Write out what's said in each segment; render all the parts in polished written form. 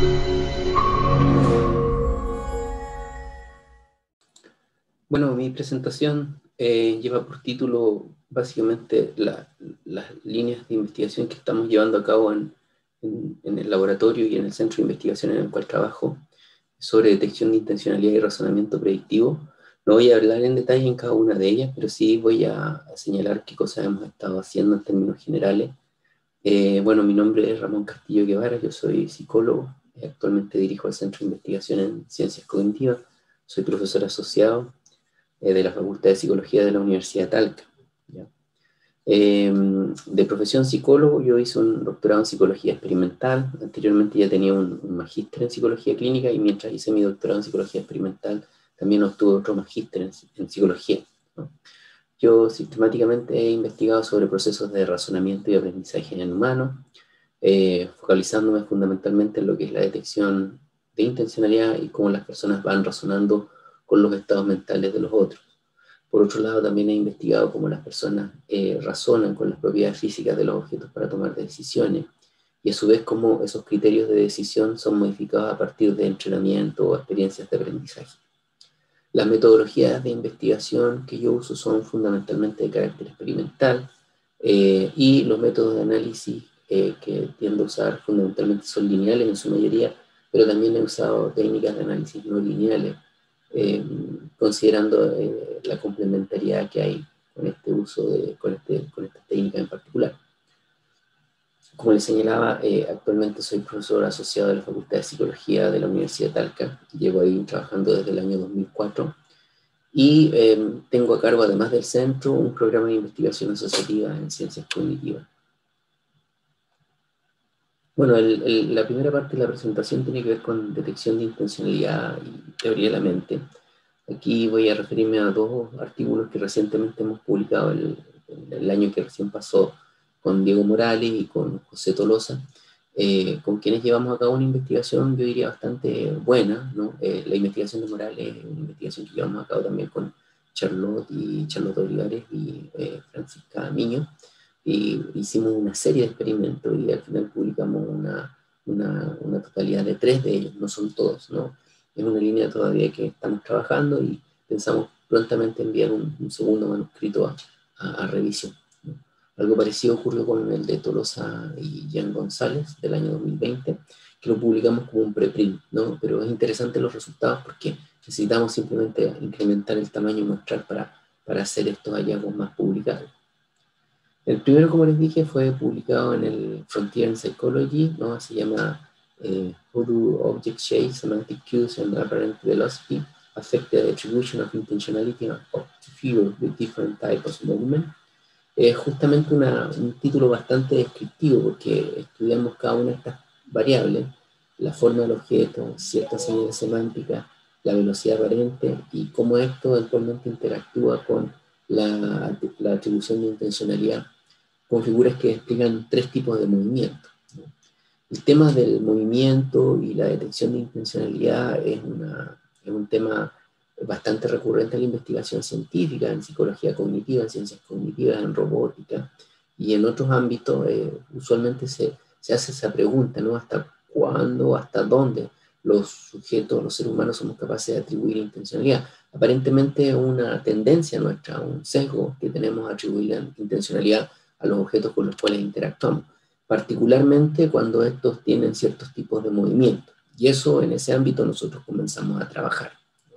Bueno, mi presentación lleva por título básicamente las líneas de investigación que estamos llevando a cabo en el laboratorio y en el centro de investigación en el cual trabajo sobre detección de intencionalidad y razonamiento predictivo. No voy a hablar en detalle en cada una de ellas, pero sí voy a señalar qué cosas hemos estado haciendo en términos generales. Bueno, mi nombre es Ramón Castillo Guevara, yo soy psicólogo, actualmente dirijo el Centro de Investigación en Ciencias Cognitivas, soy profesor asociado de la Facultad de Psicología de la Universidad de Talca. ¿Ya? De profesión psicólogo, yo hice un doctorado en psicología experimental, anteriormente ya tenía un magíster en psicología clínica y mientras hice mi doctorado en psicología experimental también obtuve otro magíster en psicología, ¿no? Yo sistemáticamente he investigado sobre procesos de razonamiento y aprendizaje en humanos, focalizándome fundamentalmente en lo que es la detección de intencionalidad y cómo las personas van razonando con los estados mentales de los otros. Por otro lado, también he investigado cómo las personas razonan con las propiedades físicas de los objetos para tomar decisiones y a su vez cómo esos criterios de decisión son modificados a partir de entrenamiento o experiencias de aprendizaje. Las metodologías de investigación que yo uso son fundamentalmente de carácter experimental y los métodos de análisis que tiendo a usar fundamentalmente son lineales en su mayoría, pero también he usado técnicas de análisis no lineales, considerando la complementariedad que hay con este uso con esta técnica en particular. Como les señalaba, actualmente soy profesor asociado de la Facultad de Psicología de la Universidad de Talca. Llevo ahí trabajando desde el año 2004 y tengo a cargo, además del centro, un programa de investigación asociativa en ciencias cognitivas. Bueno, la primera parte de la presentación tiene que ver con detección de intencionalidad y teoría de la mente. Aquí voy a referirme a dos artículos que recientemente hemos publicado el año que recién pasó con Diego Morales y con José Tolosa, con quienes llevamos a cabo una investigación, yo diría, bastante buena, ¿no? La investigación de Morales es una investigación que llevamos a cabo también con Charlotte Olivares y Francisca Miño, y hicimos una serie de experimentos y al final publicamos una totalidad de 3 de ellos, no son todos, ¿no? Es una línea todavía que estamos trabajando y pensamos prontamente enviar un segundo manuscrito a revisión, ¿no? Algo parecido ocurrió con el de Tolosa y Jean González del año 2020, que lo publicamos como un preprint, ¿no? Pero es interesante los resultados porque necesitamos simplemente incrementar el tamaño muestral para hacer estos hallazgos más publicados. El primero, como les dije, fue publicado en el Frontier in Psychology, ¿no? Se llama How do object shapes, semantic cues, and apparent velocity affect the attribution of intentionality of figures with different types of movement. Es justamente un título bastante descriptivo porque estudiamos cada una de estas variables, la forma del objeto, ciertas señales semánticas, la velocidad aparente y cómo esto eventualmente interactúa con la atribución de intencionalidad con figuras que explican 3 tipos de movimiento, ¿no? El tema del movimiento y la detección de intencionalidad es un tema bastante recurrente en la investigación científica, en psicología cognitiva, en ciencias cognitivas, en robótica y en otros ámbitos. Usualmente se hace esa pregunta, ¿no? ¿Hasta cuándo, hasta dónde los sujetos, los seres humanos somos capaces de atribuir intencionalidad? Aparentemente es una tendencia nuestra, un sesgo que tenemos a atribuir la intencionalidad a los objetos con los cuales interactuamos, particularmente cuando estos tienen ciertos tipos de movimiento. Y eso, en ese ámbito, nosotros comenzamos a trabajar.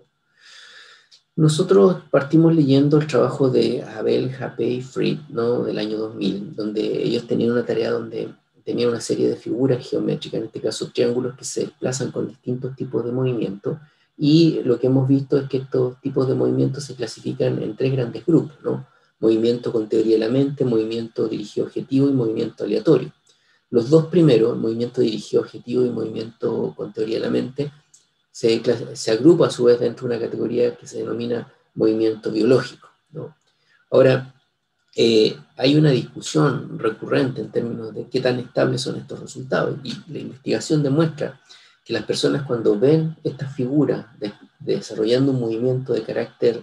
Nosotros partimos leyendo el trabajo de Abel, Jape y Fried, ¿no? Del año 2000, donde ellos tenían una tarea donde tenían una serie de figuras geométricas, en este caso triángulos que se desplazan con distintos tipos de movimiento, y lo que hemos visto es que estos tipos de movimientos se clasifican en 3 grandes grupos, ¿no? Movimiento con teoría de la mente, movimiento dirigido objetivo y movimiento aleatorio. Los 2 primeros, movimiento dirigido objetivo y movimiento con teoría de la mente, se agrupa a su vez dentro de una categoría que se denomina movimiento biológico, ¿no? Ahora, hay una discusión recurrente en términos de qué tan estables son estos resultados, y la investigación demuestra que las personas cuando ven estas figuras desarrollando un movimiento de carácter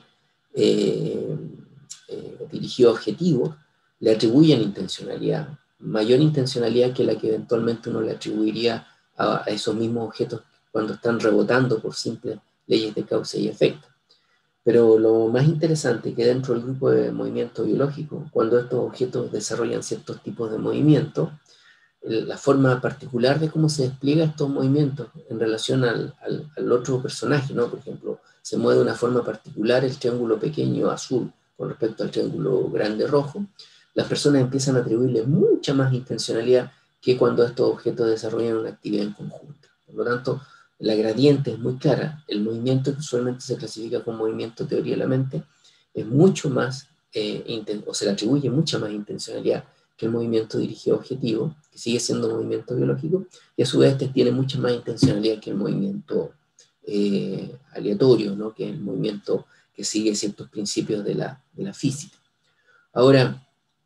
dirigido a objetivos, le atribuyen intencionalidad, mayor intencionalidad que la que eventualmente uno le atribuiría a esos mismos objetos cuando están rebotando por simples leyes de causa y efecto. Pero lo más interesante es que dentro del grupo de movimiento biológico, cuando estos objetos desarrollan ciertos tipos de movimiento, la forma particular de cómo se despliegan estos movimientos en relación al otro personaje, ¿no? Por ejemplo, se mueve de una forma particular el triángulo pequeño azul con respecto al triángulo grande rojo, las personas empiezan a atribuirle mucha más intencionalidad que cuando estos objetos desarrollan una actividad en conjunto. Por lo tanto, la gradiente es muy clara, el movimiento que usualmente se clasifica como movimiento teoría de la mente es mucho más, o se le atribuye mucha más intencionalidad que el movimiento dirigido objetivo, que sigue siendo movimiento biológico, y a su vez este tiene mucha más intencionalidad que el movimiento aleatorio, ¿no? Que es el movimiento que sigue ciertos principios de la física. Ahora,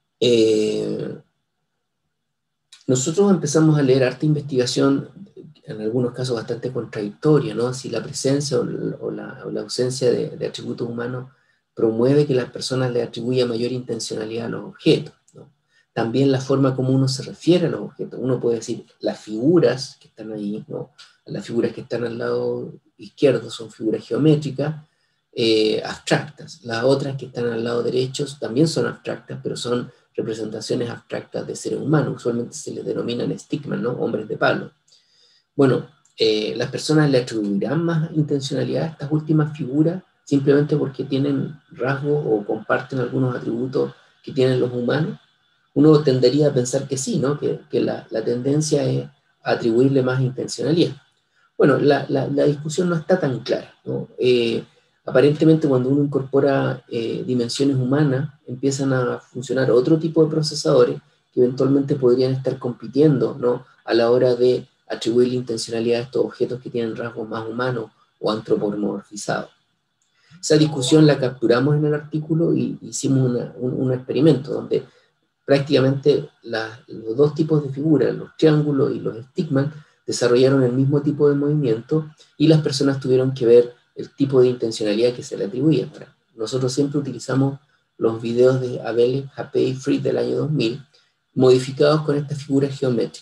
nosotros empezamos a leer harta investigación, en algunos casos bastante contradictoria, ¿no? Si la presencia o la ausencia de atributos humanos promueve que las personas le atribuyan mayor intencionalidad a los objetos, ¿no? También la forma como uno se refiere a los objetos. Uno puede decir, las figuras que están ahí, ¿no? Las figuras que están al lado izquierdo son figuras geométricas, abstractas. Las otras que están al lado derecho también son abstractas, pero son representaciones abstractas de seres humanos. Usualmente se les denominan stickman, ¿no? Hombres de palo. Bueno, las personas le atribuirán más intencionalidad a estas últimas figuras simplemente porque tienen rasgos o comparten algunos atributos que tienen los humanos. Uno tendería a pensar que sí, ¿no? Que la tendencia es atribuirle más intencionalidad. Bueno, la discusión no está tan clara, ¿no? Aparentemente cuando uno incorpora dimensiones humanas, empiezan a funcionar otro tipo de procesadores que eventualmente podrían estar compitiendo, ¿no? A la hora de atribuir la intencionalidad a estos objetos que tienen rasgos más humanos o antropomorfizados. Esa discusión la capturamos en el artículo y hicimos un experimento donde prácticamente los dos tipos de figuras, los triángulos y los stickman, desarrollaron el mismo tipo de movimiento y las personas tuvieron que ver el tipo de intencionalidad que se le atribuía. Nosotros siempre utilizamos los videos de Abel, Japé y Fried del año 2000, modificados con estas figuras geométricas.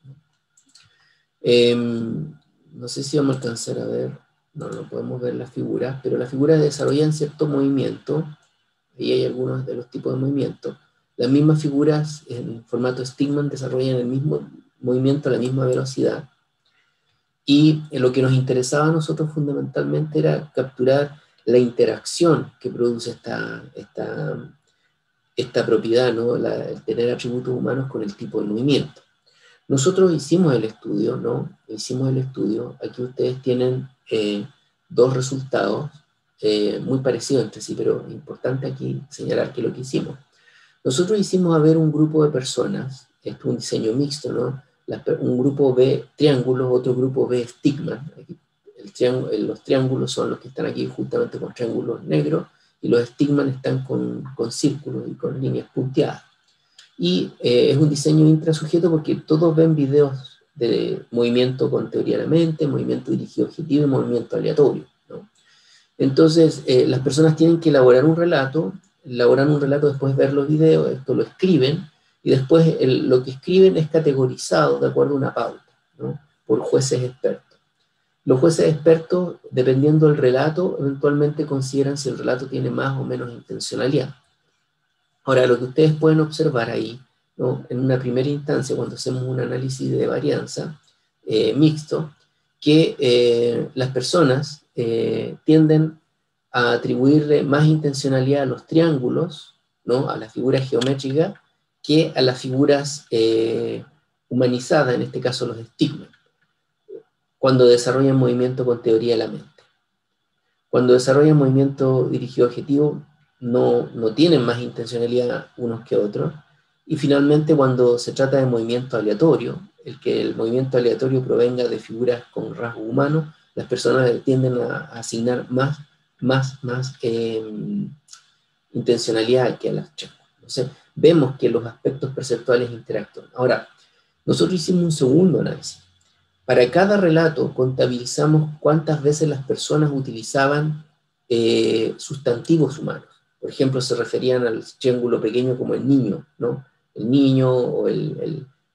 No sé si vamos a alcanzar a ver, no podemos ver las figuras, pero las figuras desarrollan cierto movimiento, ahí hay algunos de los tipos de movimiento. Las mismas figuras en formato stickman desarrollan el mismo movimiento a la misma velocidad. Y lo que nos interesaba a nosotros fundamentalmente era capturar la interacción que produce esta propiedad, ¿no? El tener atributos humanos con el tipo de movimiento. Nosotros hicimos el estudio, ¿no? Hicimos el estudio. Aquí ustedes tienen dos resultados muy parecidos entre sí, pero es importante aquí señalar que lo que hicimos. Nosotros hicimos a ver un grupo de personas, esto es un diseño mixto, ¿no? Un grupo ve triángulos, otro grupo ve stickman. Los triángulos son los que están aquí justamente con triángulos negros, y los stickman están con círculos y con líneas punteadas. Y es un diseño intrasujeto porque todos ven videos de movimiento con teoría de la mente, movimiento dirigido objetivo y movimiento aleatorio, ¿no? Entonces, las personas tienen que elaborar un relato, después ver los videos, esto lo escriben, y después lo que escriben es categorizado de acuerdo a una pauta, ¿no? Por jueces expertos. Los jueces expertos, dependiendo del relato, eventualmente consideran si el relato tiene más o menos intencionalidad. Ahora, lo que ustedes pueden observar ahí, ¿no? En una primera instancia, cuando hacemos un análisis de varianza mixto, que las personas tienden a atribuirle más intencionalidad a los triángulos, ¿no? A las figuras geométricas, que a las figuras humanizadas, en este caso los stickman, cuando desarrollan movimiento con teoría de la mente. Cuando desarrollan movimiento dirigido objetivo, no tienen más intencionalidad unos que otros. Y finalmente, cuando se trata de movimiento aleatorio, que el movimiento aleatorio provenga de figuras con rasgos humanos, las personas tienden a asignar más intencionalidad que a las triángulos. Entonces, vemos que los aspectos perceptuales interactúan. Ahora, nosotros hicimos un segundo análisis. Para cada relato contabilizamos cuántas veces las personas utilizaban sustantivos humanos. Por ejemplo, se referían al triángulo pequeño como el niño, ¿no? El niño o el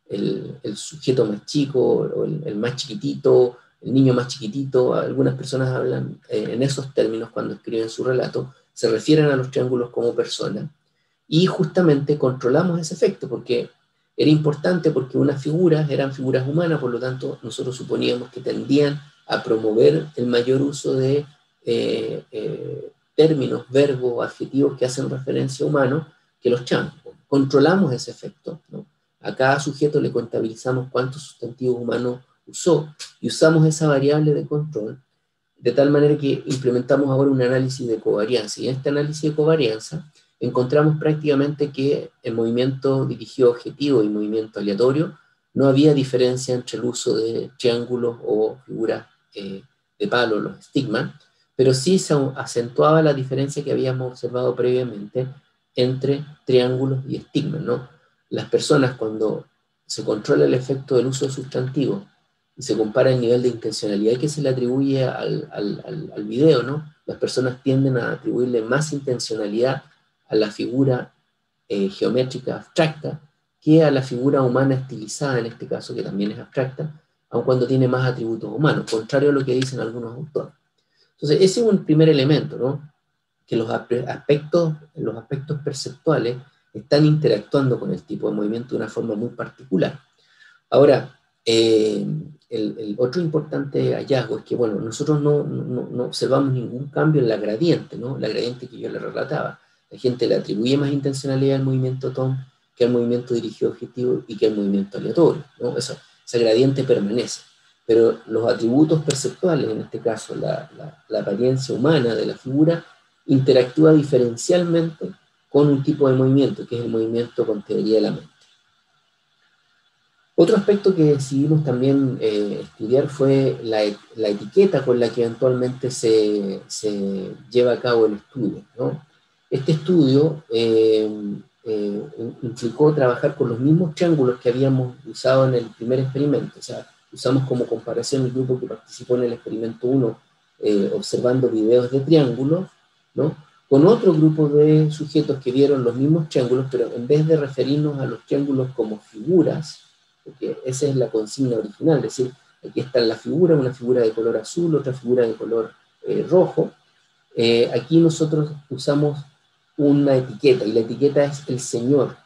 el sujeto más chico o el más chiquitito, el niño más chiquitito. Algunas personas hablan en esos términos cuando escriben su relato, se refieren a los triángulos como personas, y justamente controlamos ese efecto, porque era importante, porque unas figuras eran figuras humanas, por lo tanto nosotros suponíamos que tendían a promover el mayor uso de términos, verbos, adjetivos que hacen referencia a humanos que los triángulos. Controlamos ese efecto, ¿no? A cada sujeto le contabilizamos cuántos sustantivos humanos usó, y usamos esa variable de control, de tal manera que implementamos ahora un análisis de covarianza. Y en este análisis de covarianza encontramos prácticamente que en movimiento dirigido objetivo y movimiento aleatorio no había diferencia entre el uso de triángulos o figuras de palo, los estigmas, pero sí se acentuaba la diferencia que habíamos observado previamente entre triángulos y estigmas, ¿no? Las personas, cuando se controla el efecto del uso de sustantivos y se compara el nivel de intencionalidad que se le atribuye al video, ¿no? Las personas tienden a atribuirle más intencionalidad a la figura geométrica abstracta que a la figura humana estilizada, en este caso, que también es abstracta, aun cuando tiene más atributos humanos, contrario a lo que dicen algunos autores. Entonces, ese es un primer elemento, ¿no? Que los aspectos perceptuales están interactuando con el tipo de movimiento de una forma muy particular. Ahora, el otro importante hallazgo es que, bueno, nosotros no observamos ningún cambio en la gradiente, ¿no? La gradiente que yo le relataba. La gente le atribuye más intencionalidad al movimiento TOM que al movimiento dirigido objetivo y que al movimiento aleatorio, ¿no? Esa gradiente permanece. Pero los atributos perceptuales, en este caso la apariencia humana de la figura, interactúa diferencialmente con un tipo de movimiento, que es el movimiento con teoría de la mente. Otro aspecto que decidimos también estudiar fue la etiqueta con la que eventualmente se lleva a cabo el estudio, ¿no? Este estudio implicó trabajar con los mismos triángulos que habíamos usado en el primer experimento. O sea, usamos como comparación el grupo que participó en el experimento 1 observando videos de triángulos, ¿no? Con otro grupo de sujetos que vieron los mismos triángulos, pero en vez de referirnos a los triángulos como figuras, porque esa es la consigna original, es decir, aquí está la figura, una figura de color azul, otra figura de color rojo. Aquí nosotros usamos una etiqueta, y la etiqueta es el señor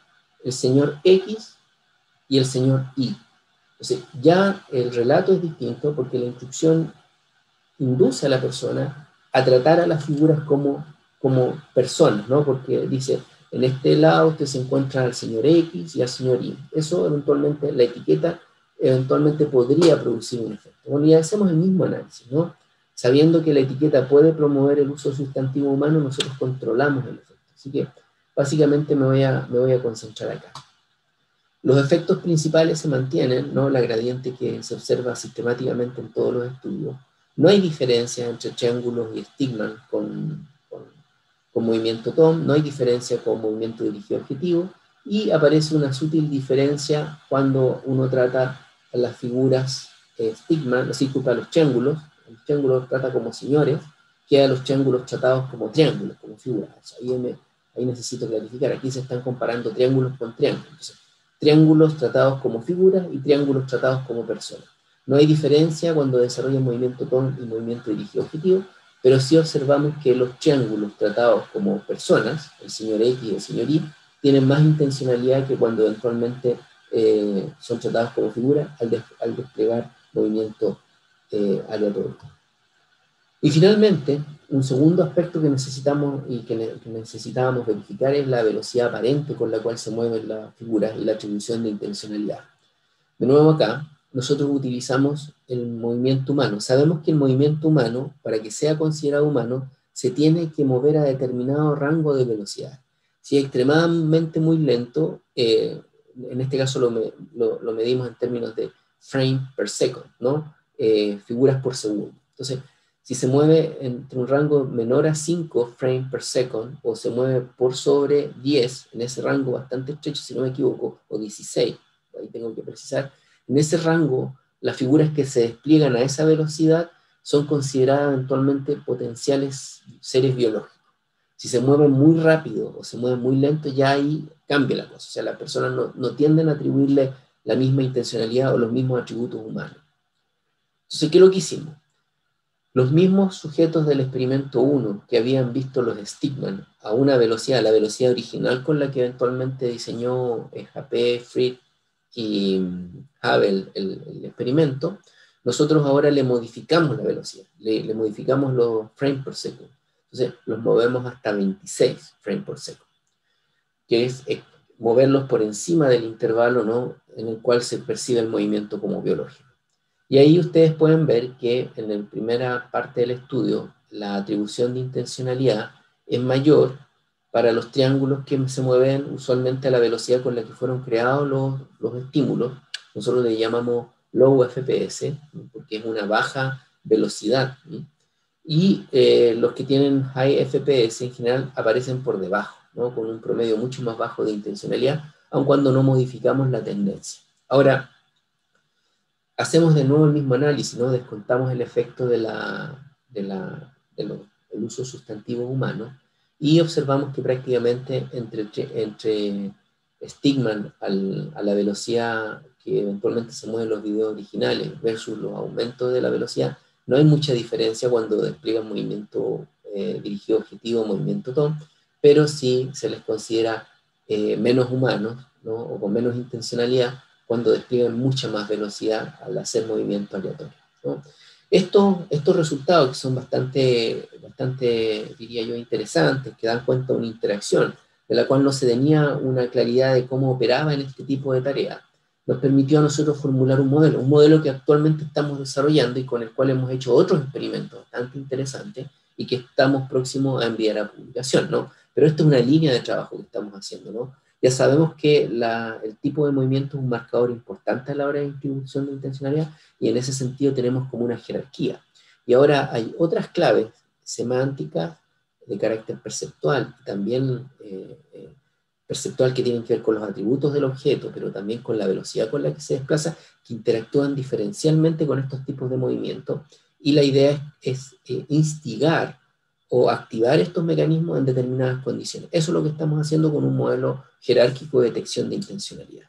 X y el señor Y. Entonces, ya el relato es distinto porque la instrucción induce a la persona a tratar a las figuras como personas, ¿no? Porque dice, en este lado usted se encuentra al señor X y al señor Y. Eso eventualmente, la etiqueta eventualmente podría producir un efecto. Bueno, y hacemos el mismo análisis, ¿no? Sabiendo que la etiqueta puede promover el uso sustantivo humano, nosotros controlamos el efecto. Así que básicamente me voy a concentrar acá. Los efectos principales se mantienen, ¿no? La gradiente que se observa sistemáticamente en todos los estudios. No hay diferencia entre triángulos y estigmas con movimiento TOM, no hay diferencia con movimiento dirigido objetivo, y aparece una sutil diferencia cuando uno trata a las figuras estigma, disculpa, a los triángulos los trata como señores, que a los triángulos tratados como triángulos, como figuras. Ahí necesito clarificar, aquí se están comparando triángulos con triángulos. Entonces, triángulos tratados como figuras y triángulos tratados como personas. No hay diferencia cuando desarrollan movimiento TOM y movimiento dirigido objetivo, pero sí observamos que los triángulos tratados como personas, el señor X y el señor Y, tienen más intencionalidad que cuando eventualmente son tratados como figuras al desplegar movimiento aleatorio. Y finalmente, un segundo aspecto que necesitamos y que necesitábamos verificar es la velocidad aparente con la cual se mueven las figuras y la atribución de intencionalidad. De nuevo acá, nosotros utilizamos el movimiento humano. Sabemos que el movimiento humano, para que sea considerado humano, se tiene que mover a determinado rango de velocidad. Si es extremadamente muy lento, en este caso lo medimos en términos de frame per second, ¿no? Figuras por segundo. Entonces, si se mueve entre un rango menor a 5 frames per second, o se mueve por sobre 10, en ese rango bastante estrecho, si no me equivoco, o 16, ahí tengo que precisar, en ese rango, las figuras que se despliegan a esa velocidad son consideradas eventualmente potenciales seres biológicos. Si se mueven muy rápido o se mueven muy lento, ya ahí cambia la cosa. O sea, las personas no tienden a atribuirle la misma intencionalidad o los mismos atributos humanos. Entonces, ¿qué es lo que hicimos? Los mismos sujetos del experimento 1 que habían visto los Stigman a una velocidad, la velocidad original con la que eventualmente diseñó Japé, Fried y Havel el experimento, nosotros ahora le modificamos la velocidad, le modificamos los frames por segundo. Entonces los movemos hasta 26 frames por segundo, que es moverlos por encima del intervalo, ¿no?, en el cual se percibe el movimiento como biológico. Y ahí ustedes pueden ver que en la primera parte del estudio la atribución de intencionalidad es mayor para los triángulos que se mueven usualmente a la velocidad con la que fueron creados los estímulos. Nosotros le llamamos low FPS, porque es una baja velocidad. Y los que tienen high FPS en general aparecen por debajo, ¿no?, con un promedio mucho más bajo de intencionalidad, aun cuando no modificamos la tendencia. Ahora, hacemos de nuevo el mismo análisis, ¿no? Descontamos el efecto del uso sustantivo humano y observamos que prácticamente entre Stigman a la velocidad que eventualmente se mueven los videos originales versus los aumentos de la velocidad, no hay mucha diferencia cuando despliegan movimiento dirigido objetivo, movimiento TOM, pero sí se les considera menos humanos, ¿no?, o con menos intencionalidad, cuando despliegan mucha más velocidad al hacer movimientos aleatorios, ¿no? Estos resultados, que son bastante, diría yo, interesantes, que dan cuenta de una interacción de la cual no se tenía una claridad de cómo operaba en este tipo de tareas, nos permitió a nosotros formular un modelo que actualmente estamos desarrollando y con el cual hemos hecho otros experimentos bastante interesantes y que estamos próximos a enviar a publicación, ¿no? Pero esta es una línea de trabajo que estamos haciendo, ¿no? Ya sabemos que el tipo de movimiento es un marcador importante a la hora de distribución de intencionalidad y en ese sentido tenemos como una jerarquía. Y ahora hay otras claves semánticas de carácter perceptual, también perceptual, que tienen que ver con los atributos del objeto, pero también con la velocidad con la que se desplaza, que interactúan diferencialmente con estos tipos de movimientos. Y la idea es instigar o activar estos mecanismos en determinadas condiciones. Eso es lo que estamos haciendo con un modelo jerárquico de detección de intencionalidad.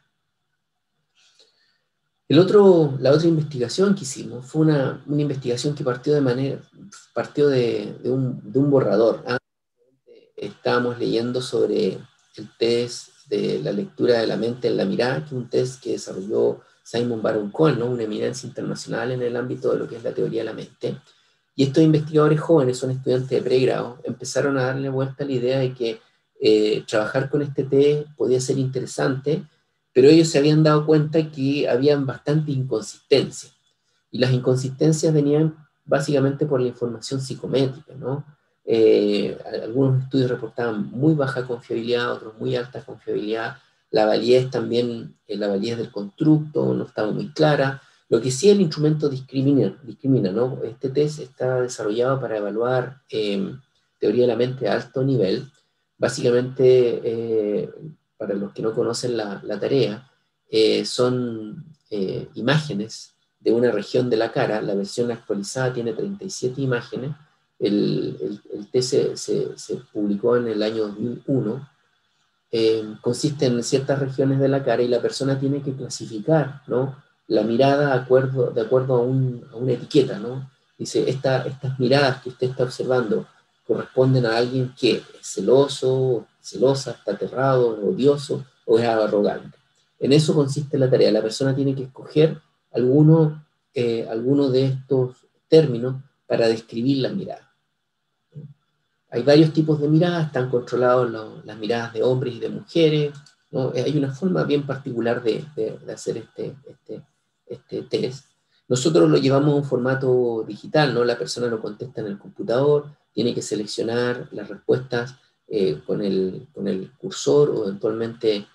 La otra investigación que hicimos fue una investigación que partió de un borrador. Estábamos leyendo sobre el test de la lectura de la mente en la mirada, que es un test que desarrolló Simon Baron-Cohen, ¿no?, una eminencia internacional en el ámbito de lo que es la teoría de la mente. Y estos investigadores jóvenes, son estudiantes de pregrado, empezaron a darle vuelta a la idea de que trabajar con este test podía ser interesante, pero ellos se habían dado cuenta que habían bastante inconsistencia. Y las inconsistencias venían básicamente por la información psicométrica, ¿no? Algunos estudios reportaban muy baja confiabilidad, otros muy alta confiabilidad. La validez también, la validez del constructo no estaba muy clara. Lo que sí el instrumento discrimina, ¿no? Este test está desarrollado para evaluar teoría de la mente a alto nivel. Básicamente, para los que no conocen la tarea, son imágenes de una región de la cara. La versión actualizada tiene 37 imágenes. El test se publicó en el año 2001. Consiste en ciertas regiones de la cara y la persona tiene que clasificar, ¿no?, la mirada de acuerdo a una etiqueta, ¿no? Dice, estas miradas que usted está observando corresponden a alguien que es celoso, celosa, está aterrado, odioso o es arrogante. En eso consiste la tarea. La persona tiene que escoger alguno de estos términos para describir la mirada. Hay varios tipos de miradas, están controlados las miradas de hombres y de mujeres, ¿no? Hay una forma bien particular de hacer este test. Nosotros lo llevamos a un formato digital, ¿no? La persona lo contesta en el computador, tiene que seleccionar las respuestas con el cursor o eventualmente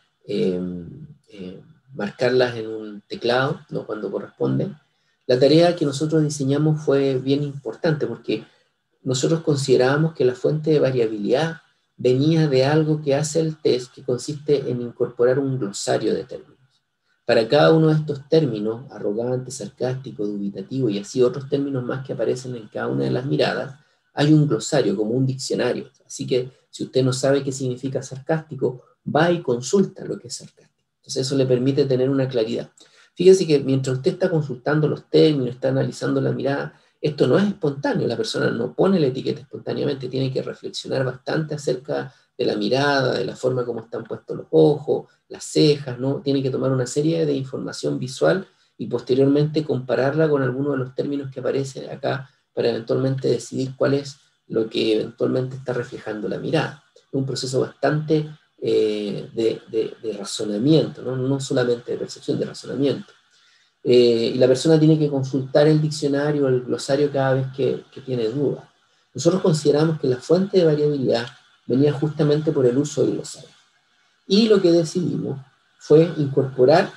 marcarlas en un teclado, ¿no?, cuando corresponde. La tarea que nosotros diseñamos fue bien importante porque nosotros considerábamos que la fuente de variabilidad venía de algo que hace el test, que consiste en incorporar un glosario de términos. Para cada uno de estos términos, arrogante, sarcástico, dubitativo y así otros términos más que aparecen en cada una de las miradas, hay un glosario, como un diccionario. Así que si usted no sabe qué significa sarcástico, va y consulta lo que es sarcástico. Entonces eso le permite tener una claridad. Fíjese que mientras usted está consultando los términos, está analizando la mirada, esto no es espontáneo, la persona no pone la etiqueta espontáneamente, tiene que reflexionar bastante acerca de la mirada, de la forma como están puestos los ojos, las cejas, ¿no? Tiene que tomar una serie de información visual y posteriormente compararla con algunos de los términos que aparecen acá para eventualmente decidir cuál es lo que eventualmente está reflejando la mirada. Es un proceso bastante de razonamiento, ¿no? No solamente de percepción, de razonamiento. Y la persona tiene que consultar el diccionario o el glosario cada vez que tiene dudas. Nosotros consideramos que la fuente de variabilidad venía justamente por el uso del glosario. Y lo que decidimos fue incorporar,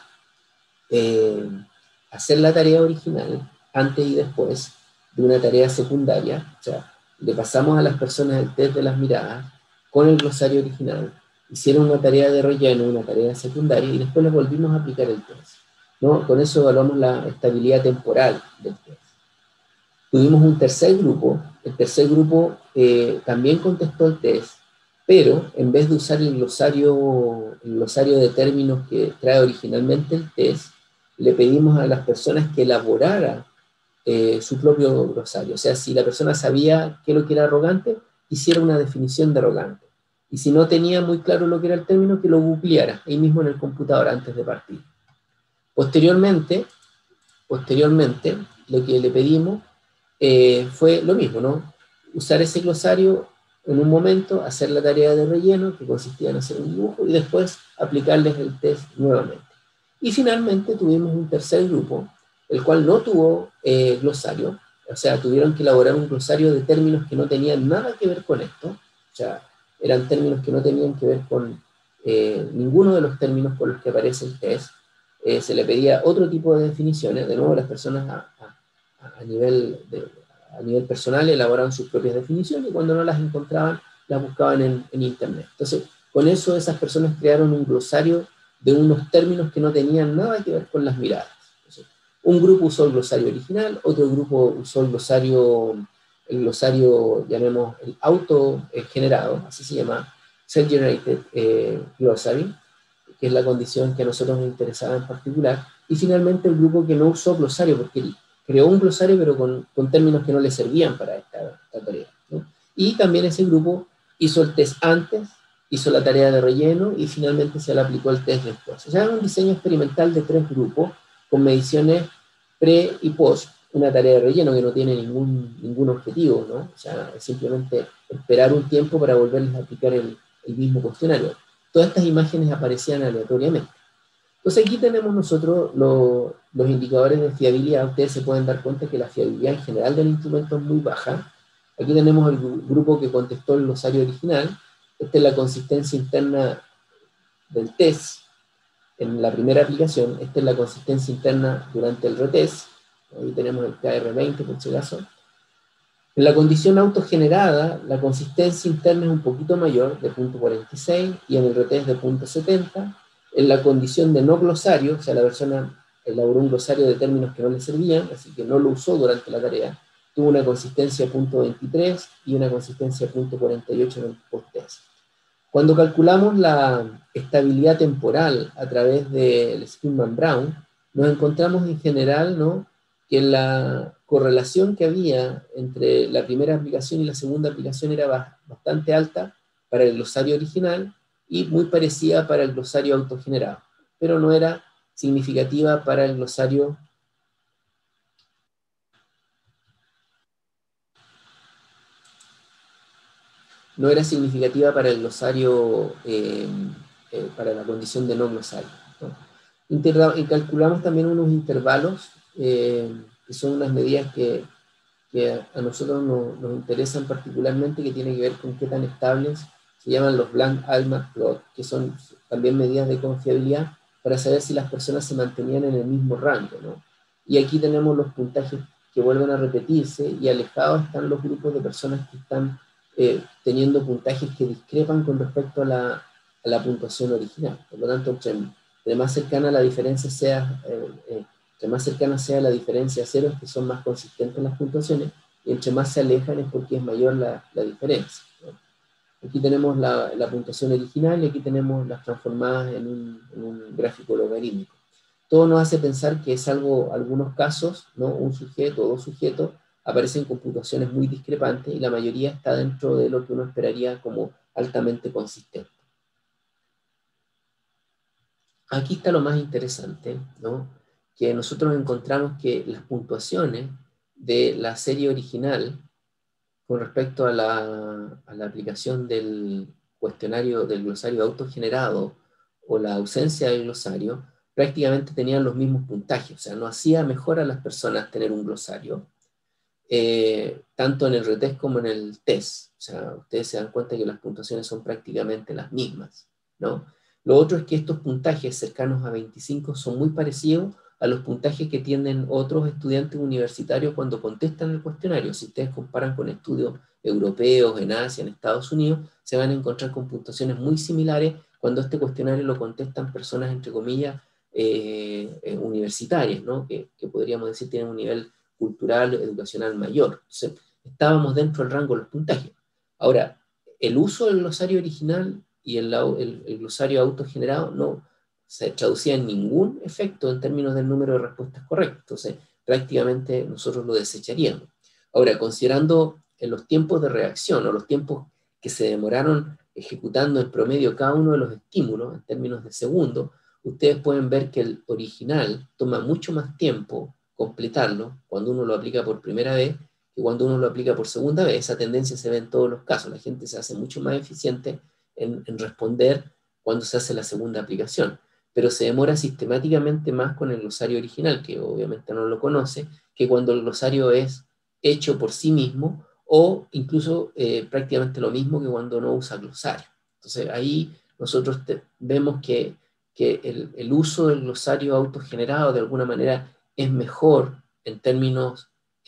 hacer la tarea original antes y después de una tarea secundaria. O sea, le pasamos a las personas el test de las miradas con el glosario original, hicieron una tarea de relleno, una tarea secundaria, y después les volvimos a aplicar el test, ¿no? Con eso evaluamos la estabilidad temporal del test. Tuvimos un tercer grupo, el tercer grupo también contestó el test, pero en vez de usar el glosario de términos que trae originalmente el test, le pedimos a las personas que elaboraran su propio glosario. O sea, si la persona sabía qué es lo que era arrogante, hiciera una definición de arrogante. Y si no tenía muy claro lo que era el término, que lo googleara ahí mismo en el computador antes de partir. Posteriormente, lo que le pedimos fue lo mismo, ¿no? Usar ese glosario en un momento, hacer la tarea de relleno, que consistía en hacer un dibujo, y después aplicarles el test nuevamente. Y finalmente tuvimos un tercer grupo, el cual no tuvo glosario, o sea, tuvieron que elaborar un glosario de términos que no tenían nada que ver con esto, o sea, eran términos que no tenían que ver con ninguno de los términos con los que aparece el test. Se le pedía otro tipo de definiciones, de nuevo las personas a nivel personal elaboraban sus propias definiciones y cuando no las encontraban, las buscaban en internet. Entonces, con eso esas personas crearon un glosario de unos términos que no tenían nada que ver con las miradas. Entonces, un grupo usó el glosario original, otro grupo usó el glosario llamemos el autogenerado, así se llama, self-generated glossary, que es la condición que a nosotros nos interesaba en particular, y finalmente el grupo que no usó glosario, porque creó un glosario pero con términos que no le servían para esta tarea, ¿no? Y también ese grupo hizo el test antes, hizo la tarea de relleno y finalmente se le aplicó el test después. O sea, era un diseño experimental de 3 grupos con mediciones pre y post, una tarea de relleno que no tiene ningún objetivo, ¿no? O sea, es simplemente esperar un tiempo para volverles a aplicar el mismo cuestionario. Todas estas imágenes aparecían aleatoriamente. Entonces aquí tenemos nosotros los indicadores de fiabilidad. Ustedes se pueden dar cuenta que la fiabilidad en general del instrumento es muy baja. Aquí tenemos el grupo que contestó el glosario original. Esta es la consistencia interna del test en la primera aplicación. Esta es la consistencia interna durante el retest. Ahí tenemos el KR20 por si acaso. En la condición autogenerada, la consistencia interna es un poquito mayor, de 0.46, y en el retest de 0.70. En la condición de no glosario, o sea, la persona elaboró un glosario de términos que no le servían, así que no lo usó durante la tarea, tuvo una consistencia 0.23 y una consistencia 0.48 en el post-test. Cuando calculamos la estabilidad temporal a través del Spearman-Brown, nos encontramos en general, ¿no?, que la correlación que había entre la primera aplicación y la segunda aplicación era bastante alta para el glosario original y muy parecida para el glosario autogenerado, pero no era significativa para el glosario para la condición de no glosario, ¿no? Y calculamos también unos intervalos que son unas medidas que a nosotros nos interesan particularmente, que tienen que ver con qué tan estables, se llaman los Blank-Allman plot, que son también medidas de confiabilidad para saber si las personas se mantenían en el mismo rango, ¿no? Y aquí tenemos los puntajes que vuelven a repetirse, y alejados están los grupos de personas que están teniendo puntajes que discrepan con respecto a la puntuación original. Por lo tanto, entre más cercana la diferencia sea, entre más cercana sea la diferencia a cero, es que son más consistentes las puntuaciones, y entre más se alejan es porque es mayor la diferencia, ¿no? Aquí tenemos la puntuación original y aquí tenemos las transformadas en un gráfico logarítmico. Todo nos hace pensar que, salvo algunos casos, ¿no?, un sujeto o dos sujetos aparecen con puntuaciones muy discrepantes y la mayoría está dentro de lo que uno esperaría como altamente consistente. Aquí está lo más interesante, ¿no?, que nosotros encontramos que las puntuaciones de la serie original con respecto a la aplicación del cuestionario del glosario autogenerado o la ausencia del glosario, prácticamente tenían los mismos puntajes, o sea, no hacía mejor a las personas tener un glosario, tanto en el retest como en el test. O sea, ustedes se dan cuenta que las puntuaciones son prácticamente las mismas, ¿no? Lo otro es que estos puntajes cercanos a 25 son muy parecidos a los puntajes que tienen otros estudiantes universitarios cuando contestan el cuestionario. Si ustedes comparan con estudios europeos, en Asia, en Estados Unidos, se van a encontrar con puntuaciones muy similares cuando este cuestionario lo contestan personas, entre comillas, universitarias, ¿no?, que podríamos decir tienen un nivel cultural, educacional mayor. Entonces, estábamos dentro del rango de los puntajes. Ahora, el uso del glosario original y el glosario autogenerado no se traducía en ningún efecto en términos del número de respuestas correctas. Entonces, prácticamente nosotros lo desecharíamos. Ahora, considerando los tiempos de reacción o los tiempos que se demoraron ejecutando en promedio cada uno de los estímulos en términos de segundos, ustedes pueden ver que el original toma mucho más tiempo completarlo cuando uno lo aplica por primera vez que cuando uno lo aplica por segunda vez. Esa tendencia se ve en todos los casos. La gente se hace mucho más eficiente en responder cuando se hace la segunda aplicación, pero se demora sistemáticamente más con el glosario original, que obviamente no lo conoce, que cuando el glosario es hecho por sí mismo, o incluso prácticamente lo mismo que cuando no usa glosario. Entonces ahí nosotros vemos que el uso del glosario autogenerado de alguna manera es mejor en términos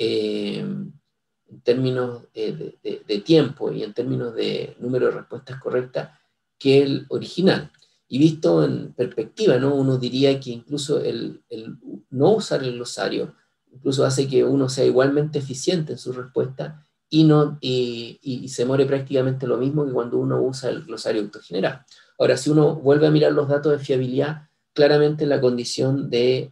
de tiempo y en términos de número de respuestas correctas que el original. Y visto en perspectiva, ¿no?, uno diría que incluso el no usar el glosario incluso hace que uno sea igualmente eficiente en su respuesta y se demore prácticamente lo mismo que cuando uno usa el glosario autogenerado. Ahora, si uno vuelve a mirar los datos de fiabilidad, claramente la condición de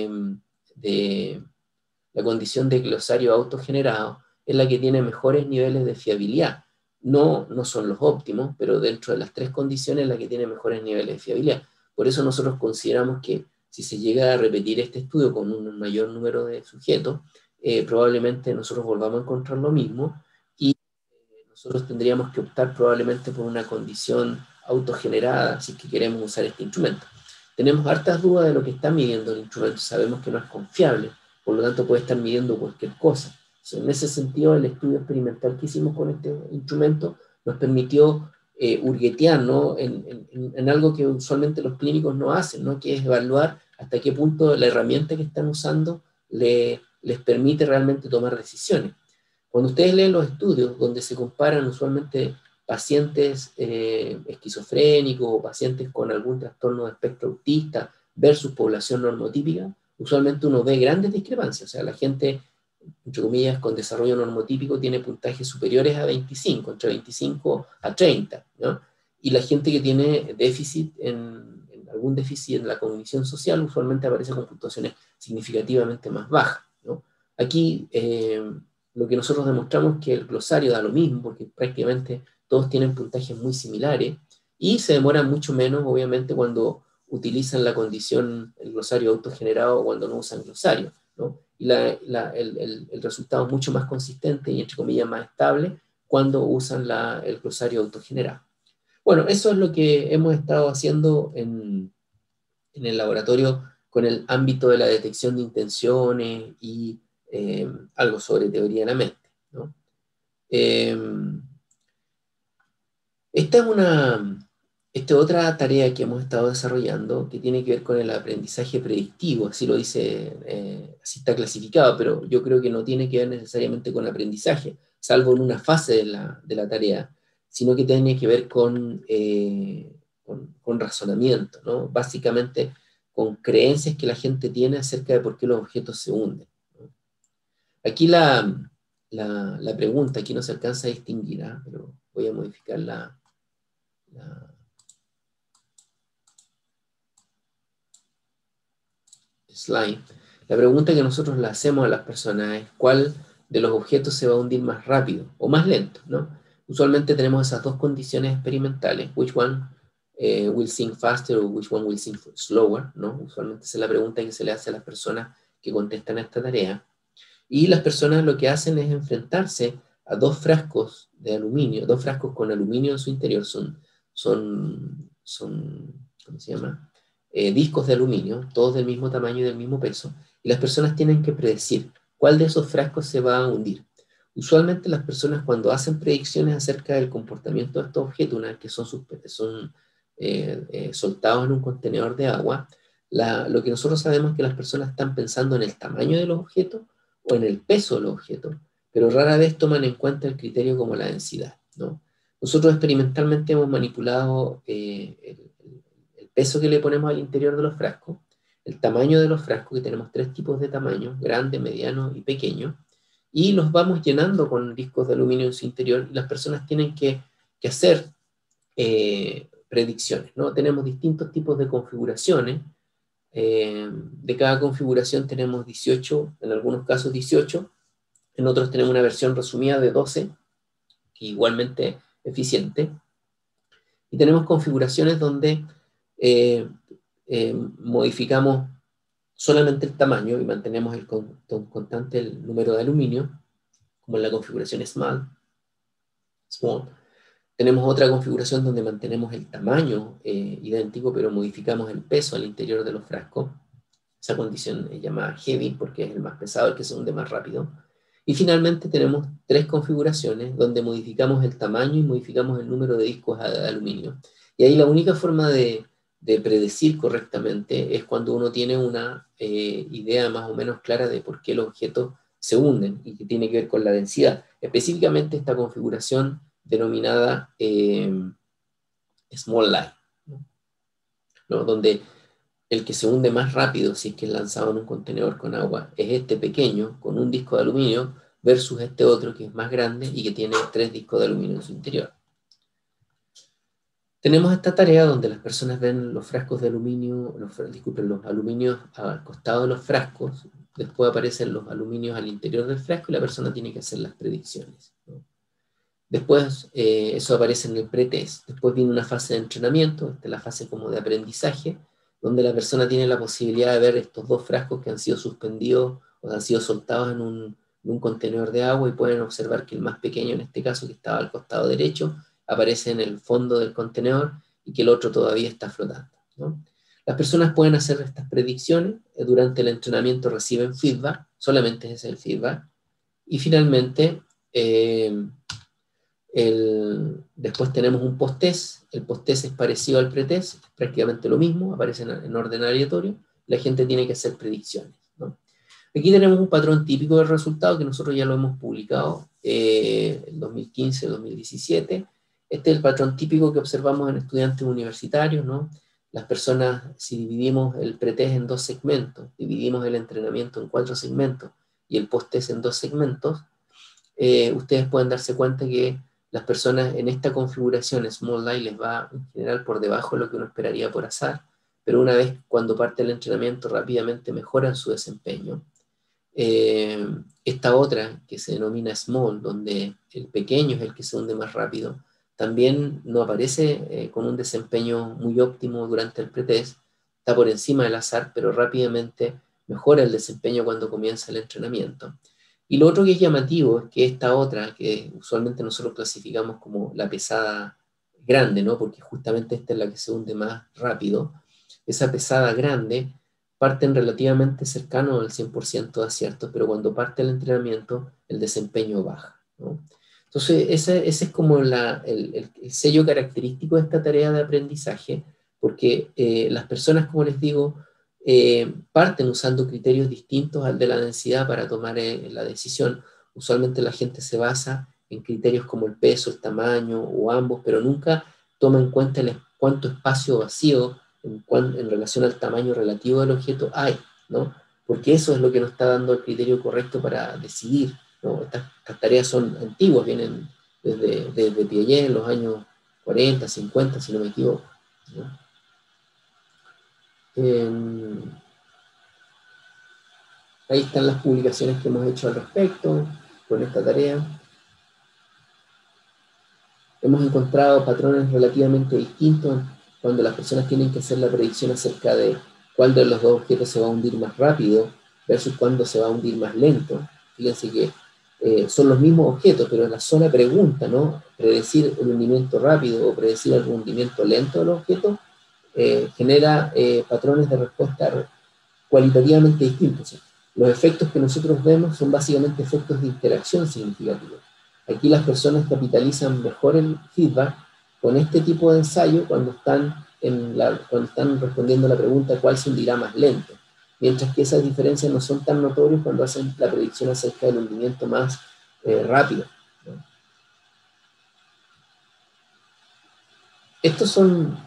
glosario autogenerado es la que tiene mejores niveles de fiabilidad. No son los óptimos, pero dentro de las tres condiciones es la que tiene mejores niveles de fiabilidad. Por eso nosotros consideramos que si se llega a repetir este estudio con un mayor número de sujetos, probablemente nosotros volvamos a encontrar lo mismo y nosotros tendríamos que optar probablemente por una condición autogenerada si es que queremos usar este instrumento. Tenemos hartas dudas de lo que está midiendo el instrumento, sabemos que no es confiable, por lo tanto puede estar midiendo cualquier cosa. Entonces, en ese sentido, el estudio experimental que hicimos con este instrumento nos permitió hurguetear, ¿no?, en algo que usualmente los clínicos no hacen, ¿no?, que es evaluar hasta qué punto la herramienta que están usando les permite realmente tomar decisiones. Cuando ustedes leen los estudios donde se comparan usualmente pacientes esquizofrénicos o pacientes con algún trastorno de espectro autista versus población normotípica, usualmente uno ve grandes discrepancias. O sea, la gente, entre comillas, con desarrollo normotípico tiene puntajes superiores a 25, entre 25 a 30, ¿no? Y la gente que tiene déficit algún déficit en la cognición social usualmente aparece con puntuaciones significativamente más bajas, ¿no? Aquí lo que nosotros demostramos es que el glosario da lo mismo, porque prácticamente todos tienen puntajes muy similares, y se demoran mucho menos, obviamente, cuando utilizan la condición, el glosario autogenerado, o cuando no usan glosario, ¿no? Y el resultado es mucho más consistente y, entre comillas, más estable cuando usan el glosario autogenerado. Bueno, eso es lo que hemos estado haciendo en el laboratorio con el ámbito de la detección de intenciones y algo sobre teoría de la mente, ¿no? Esta es otra tarea que hemos estado desarrollando que tiene que ver con el aprendizaje predictivo, así lo dice, así está clasificado, pero yo creo que no tiene que ver necesariamente con aprendizaje, salvo en una fase de la tarea, sino que tiene que ver con razonamiento, ¿no? Básicamente con creencias que la gente tiene acerca de por qué los objetos se hunden, ¿no? Aquí la pregunta, aquí no se alcanza a distinguir, ¿eh? Pero voy a modificar slide. La pregunta que nosotros le hacemos a las personas es cuál de los objetos se va a hundir más rápido o más lento, ¿no? Usualmente tenemos esas dos condiciones experimentales, which one will sink faster o which one will sink slower, ¿no? Usualmente esa es la pregunta que se le hace a las personas que contestan esta tarea. Y las personas lo que hacen es enfrentarse a dos frascos de aluminio, dos frascos con aluminio en su interior, ¿cómo se llama? Discos de aluminio, todos del mismo tamaño y del mismo peso, y las personas tienen que predecir cuál de esos frascos se va a hundir. Usualmente las personas cuando hacen predicciones acerca del comportamiento de estos objetos, una vez que son soltados en un contenedor de agua, lo que nosotros sabemos es que las personas están pensando en el tamaño de los objetos o en el peso de los objetos, pero rara vez toman en cuenta el criterio como la densidad, ¿no? Nosotros experimentalmente hemos manipulado el peso que le ponemos al interior de los frascos, el tamaño de los frascos, que tenemos tres tipos de tamaño, grande, mediano y pequeño, y los vamos llenando con discos de aluminio en su interior, y las personas tienen que hacer predicciones, ¿no? Tenemos distintos tipos de configuraciones. De cada configuración tenemos 18, en algunos casos 18, en otros tenemos una versión resumida de 12, que igualmente eficiente, y tenemos configuraciones donde modificamos solamente el tamaño y mantenemos constante el número de aluminio, como en la configuración small. Tenemos otra configuración donde mantenemos el tamaño idéntico, pero modificamos el peso al interior de los frascos. Esa condición es llamada heavy porque es el más pesado, el que se hunde más rápido. Y finalmente tenemos tres configuraciones donde modificamos el tamaño y modificamos el número de discos de aluminio. Y ahí la única forma de predecir correctamente es cuando uno tiene una idea más o menos clara de por qué los objetos se hunden y que tiene que ver con la densidad. Específicamente esta configuración denominada small light, ¿no? Donde el que se hunde más rápido si es que es lanzado en un contenedor con agua es este pequeño con un disco de aluminio versus este otro que es más grande y que tiene 3 discos de aluminio en su interior. Tenemos esta tarea donde las personas ven los frascos de aluminio, los aluminios al costado de los frascos, después aparecen los aluminios al interior del frasco y la persona tiene que hacer las predicciones, ¿no? Después eso aparece en el pretest. Después viene una fase de entrenamiento, esta es la fase como de aprendizaje, donde la persona tiene la posibilidad de ver estos dos frascos que han sido suspendidos o han sido soltados en un contenedor de agua y pueden observar que el más pequeño, en este caso que estaba al costado derecho, aparece en el fondo del contenedor y que el otro todavía está flotando, ¿no? Las personas pueden hacer estas predicciones, durante el entrenamiento reciben feedback, solamente ese es el feedback, y finalmente después tenemos un post-test. El post-test es parecido al pretest, es prácticamente lo mismo, aparece en orden aleatorio, la gente tiene que hacer predicciones, ¿no? Aquí tenemos un patrón típico del resultado que nosotros ya lo hemos publicado en 2015, 2017. Este es el patrón típico que observamos en estudiantes universitarios, ¿no? Las personas, si dividimos el pretest en 2 segmentos, dividimos el entrenamiento en 4 segmentos y el post-test en 2 segmentos, ustedes pueden darse cuenta que las personas en esta configuración Small Light les va en general por debajo de lo que uno esperaría por azar, pero una vez cuando parte el entrenamiento rápidamente mejoran su desempeño. Esta otra que se denomina Small, donde el pequeño es el que se hunde más rápido, también no aparece con un desempeño muy óptimo durante el pretest, está por encima del azar, pero rápidamente mejora el desempeño cuando comienza el entrenamiento. Y lo otro que es llamativo es que esta otra, que usualmente nosotros clasificamos como la pesada grande, ¿no? Porque justamente esta es la que se hunde más rápido, esa pesada grande parten relativamente cercano al 100% de aciertos, pero cuando parte el entrenamiento el desempeño baja, ¿no? Entonces ese es como el sello característico de esta tarea de aprendizaje, porque las personas, como les digo, parten usando criterios distintos al de la densidad para tomar la decisión. Usualmente la gente se basa en criterios como el peso, el tamaño o ambos, pero nunca toma en cuenta cuánto espacio vacío en relación al tamaño relativo del objeto hay, ¿no? Porque eso es lo que nos está dando el criterio correcto para decidir, ¿no? Estas tareas son antiguas, vienen desde Piaget en los años 40, 50, si no me equivoco, ¿no? Ahí están las publicaciones que hemos hecho al respecto con esta tarea. Hemos encontrado patrones relativamente distintos cuando las personas tienen que hacer la predicción acerca de cuál de los dos objetos se va a hundir más rápido versus cuándo se va a hundir más lento. Fíjense que son los mismos objetos, pero en la sola pregunta, ¿no? Predecir el hundimiento rápido o predecir el hundimiento lento del objeto genera patrones de respuesta cualitativamente distintos. Los efectos que nosotros vemos son básicamente efectos de interacción significativos. Aquí las personas capitalizan mejor el feedback con este tipo de ensayo cuando están respondiendo a la pregunta cuál se hundirá más lento, mientras que esas diferencias no son tan notorias cuando hacen la predicción acerca del hundimiento más rápido, ¿no? Estos son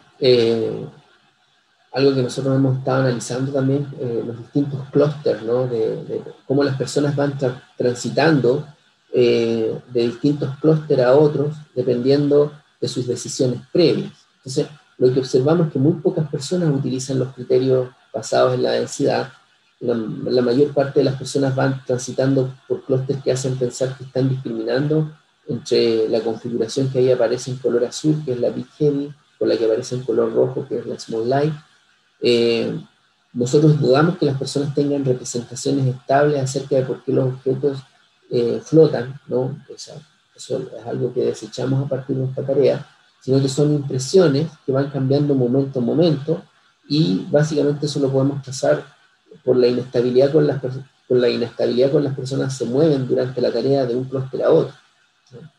algo que nosotros hemos estado analizando también, los distintos clústeres, ¿no? de cómo las personas van transitando de distintos clústeres a otros, dependiendo de sus decisiones previas. Entonces, lo que observamos es que muy pocas personas utilizan los criterios basados en la densidad. La mayor parte de las personas van transitando por clústeres que hacen pensar que están discriminando entre la configuración que ahí aparece en color azul, que es la Big Heavy, con la que aparece en color rojo, que es la Small Light. Nosotros dudamos que las personas tengan representaciones estables acerca de por qué los objetos flotan, ¿no? Eso es algo que desechamos a partir de esta tarea, sino que son impresiones que van cambiando momento a momento, y básicamente eso lo podemos trazar por la inestabilidad con las personas se mueven durante la tarea de un clúster a otro, ¿no?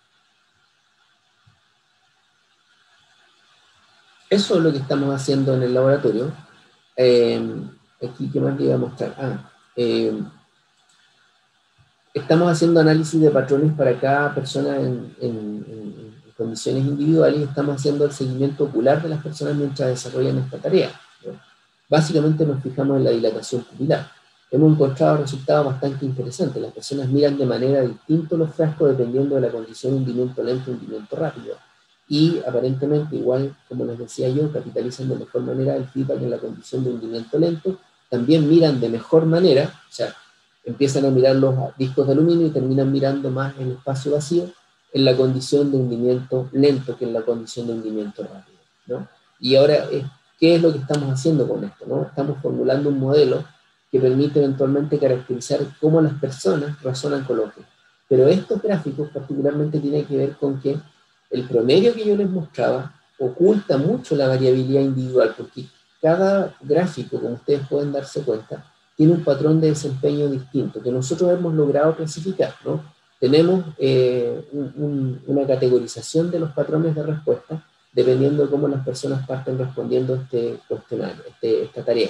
Eso es lo que estamos haciendo en el laboratorio. Aquí, ¿qué más le iba a mostrar? Estamos haciendo análisis de patrones para cada persona en condiciones individuales, y estamos haciendo el seguimiento ocular de las personas mientras desarrollan esta tarea, ¿no? Básicamente nos fijamos en la dilatación pupilar. Hemos encontrado resultados bastante interesantes. Las personas miran de manera distinta los frascos dependiendo de la condición de hundimiento lento o hundimiento rápido. Y aparentemente, igual como les decía yo, capitalizan de mejor manera el feedback en la condición de hundimiento lento. También miran de mejor manera, o sea, empiezan a mirar los discos de aluminio y terminan mirando más el espacio vacío en la condición de hundimiento lento que en la condición de hundimiento rápido, ¿no? Y ahora, ¿qué es lo que estamos haciendo con esto, ¿no? Estamos formulando un modelo que permite eventualmente caracterizar cómo las personas razonan con los objetos. Pero estos gráficos particularmente tienen que ver con que el promedio que yo les mostraba oculta mucho la variabilidad individual, porque cada gráfico, como ustedes pueden darse cuenta, tiene un patrón de desempeño distinto, que nosotros hemos logrado clasificar, ¿no? Tenemos una categorización de los patrones de respuesta dependiendo de cómo las personas parten respondiendo este cuestionario, esta tarea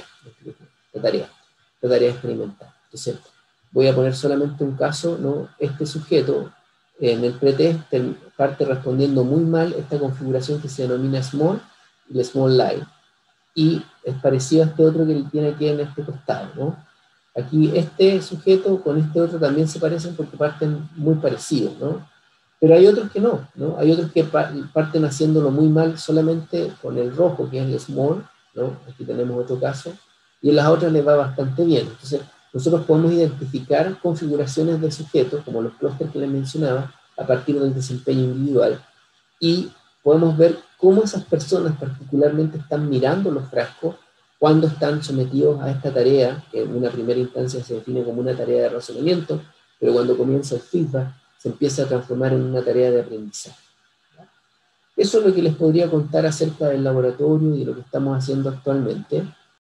experimental. Entonces, voy a poner solamente un caso, ¿no? Este sujeto en el pretest parte respondiendo muy mal esta configuración que se denomina small, el small light, y es parecido a este otro que tiene aquí en este costado, ¿no? Aquí este sujeto con este otro también se parecen porque parten muy parecidos, ¿no? Pero hay otros que no, ¿no? Hay otros que parten haciéndolo muy mal solamente con el rojo, que es el small, ¿no? Aquí tenemos otro caso, y en las otras les va bastante bien. Entonces, nosotros podemos identificar configuraciones de sujetos, como los clústeres que les mencionaba, a partir del desempeño individual, y podemos ver cómo esas personas particularmente están mirando los frascos cuando están sometidos a esta tarea, que en una primera instancia se define como una tarea de razonamiento, pero cuando comienza el feedback se empieza a transformar en una tarea de aprendizaje. Eso es lo que les podría contar acerca del laboratorio y de lo que estamos haciendo actualmente.